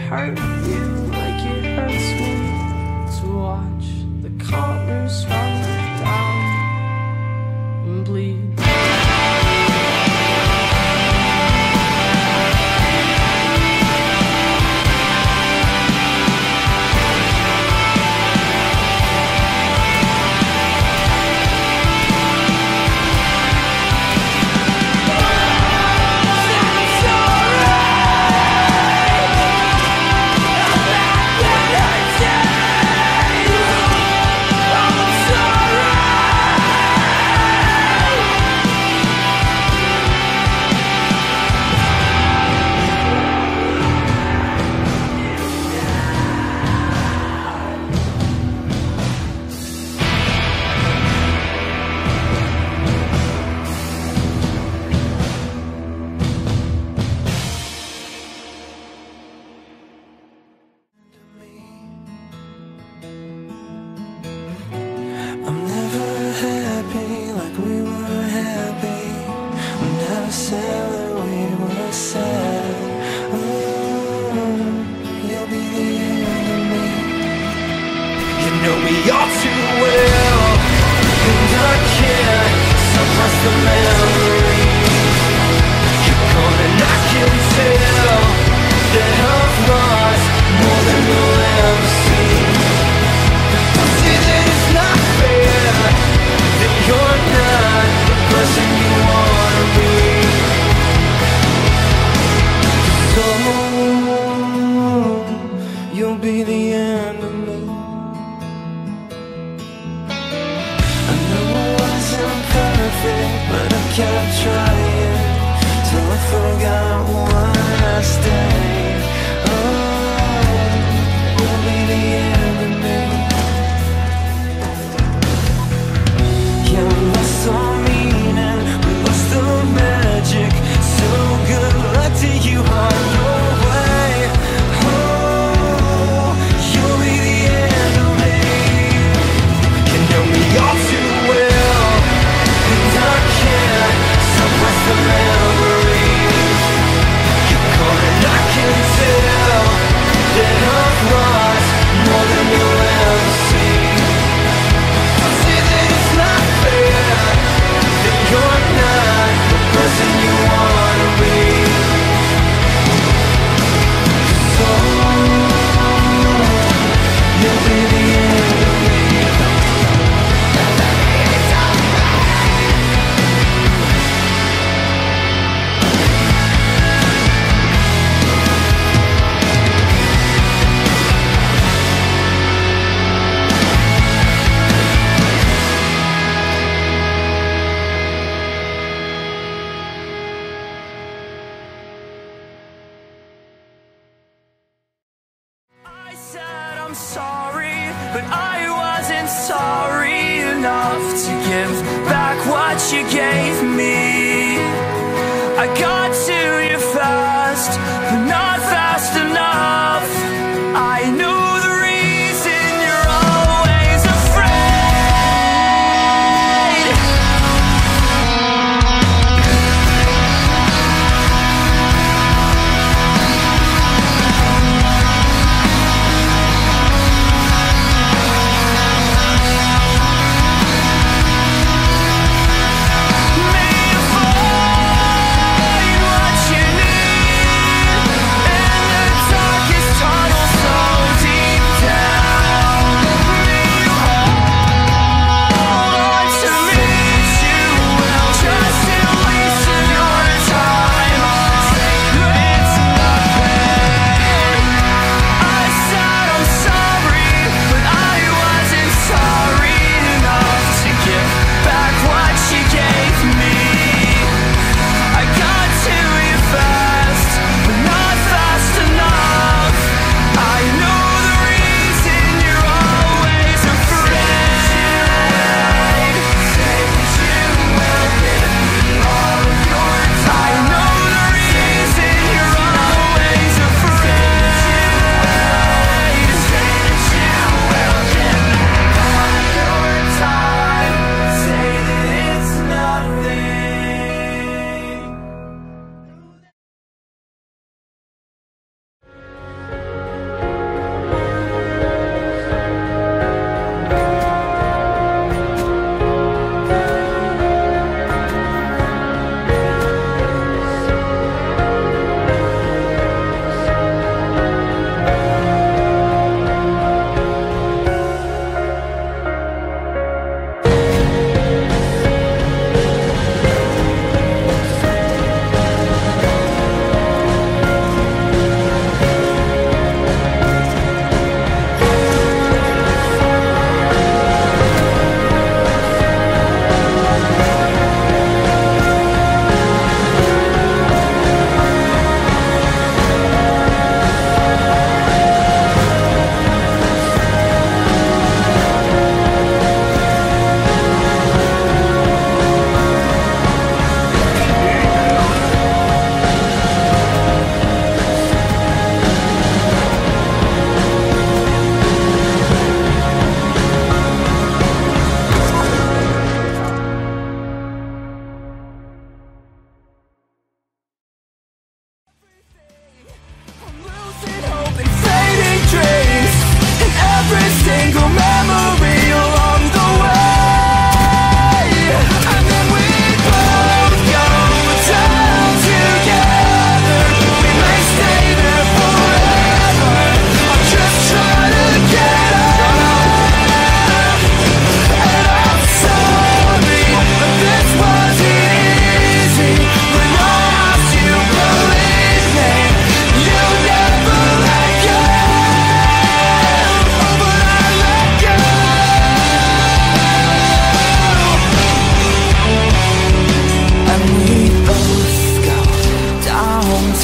hurt you like it hurts me to watch the colors run down and bleed. May I fall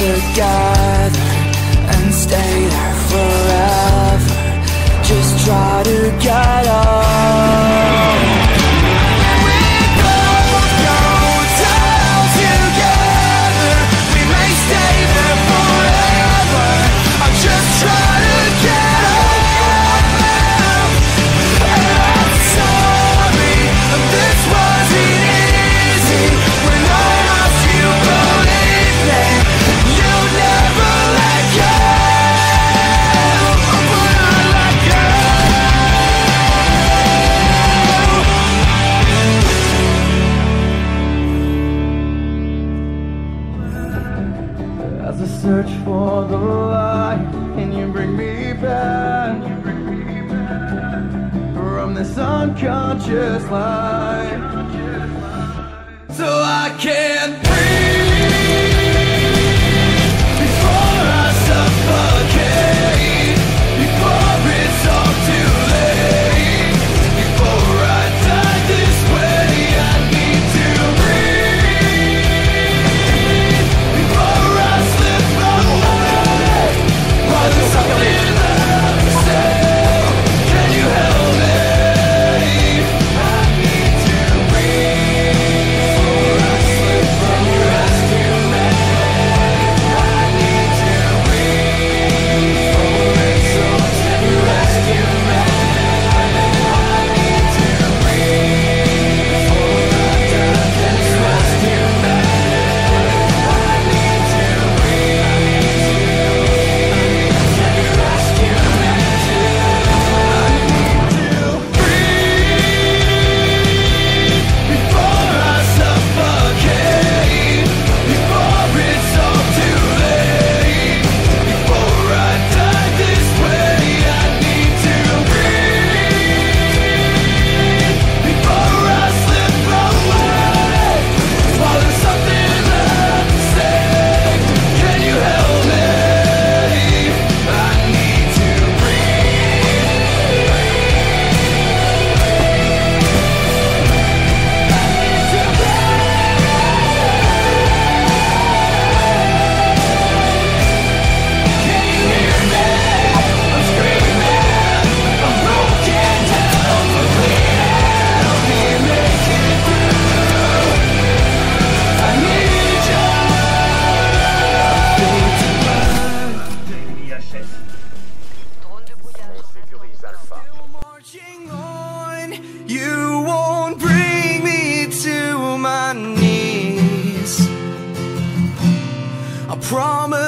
together and stay there forever. Just try to get up. We both go down together. We may stay there forever. I'll just try to get up. And I'm sorry, this wasn't easy. When I asked you, believe me, you never let go. But I let go. As I search for the light, and you bring me back from this unconscious life, so I can't breathe before I suffocate, before it's all too late, before I die this way. I need to breathe before I slip away. While there's something left to say, can you help me? I need to breathe before I slip away. Can you rescue me? I need to breathe before it's all. Can you rescue me? I need to breathe before I die. Can you rescue me? I need to breathe. Can you rescue me? I need to breathe before I suffocate, before it's all too late, before I die this way. I need to breathe before I slip away. While there's something left to say, can you help me? I need to Can you hear me? I'm screaming, I'm broken down, but please help me make it through. I need you. Marching on, you won't bring me to my knees. I promise